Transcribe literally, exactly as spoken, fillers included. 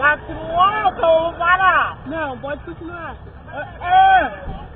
Já continuou, tô para. Não, pode continuar. É. é.